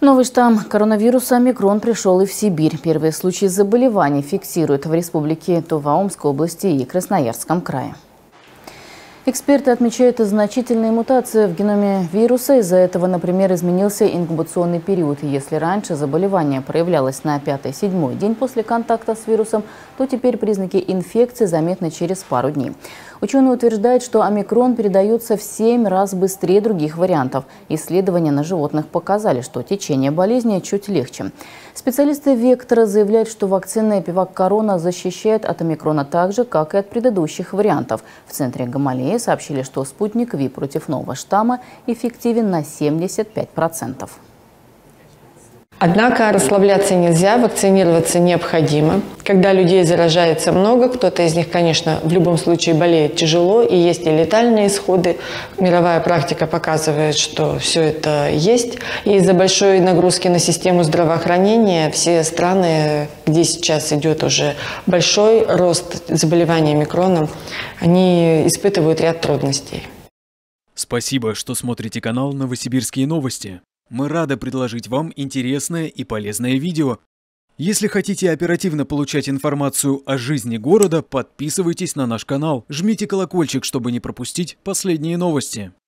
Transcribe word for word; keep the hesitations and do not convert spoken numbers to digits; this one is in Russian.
Новый штамм коронавируса омикрон пришел и в Сибирь. Первые случаи заболеваний фиксируют в республике Тува, Омской области и Красноярском крае. Эксперты отмечают значительные мутации в геноме вируса. Из-за этого, например, изменился инкубационный период. Если раньше заболевание проявлялось на пятый-седьмой день после контакта с вирусом, то теперь признаки инфекции заметны через пару дней. Ученые утверждают, что омикрон передается в семь раз быстрее других вариантов. Исследования на животных показали, что течение болезни чуть легче. Специалисты «Вектора» заявляют, что вакцина «Эпивак Корона» защищает от омикрона так же, как и от предыдущих вариантов. В центре Гамалеи сообщили, что спутник Ви против нового штамма эффективен на семьдесят пять процентов. Однако расслабляться нельзя, вакцинироваться необходимо. Когда людей заражается много, кто-то из них, конечно, в любом случае болеет тяжело, и есть и летальные исходы. Мировая практика показывает, что все это есть. И из-за большой нагрузки на систему здравоохранения все страны, где сейчас идет уже большой рост заболеваний омикроном, они испытывают ряд трудностей. Спасибо, что смотрите канал «Новосибирские новости». Мы рады предложить вам интересное и полезное видео. Если хотите оперативно получать информацию о жизни города, подписывайтесь на наш канал, жмите колокольчик, чтобы не пропустить последние новости.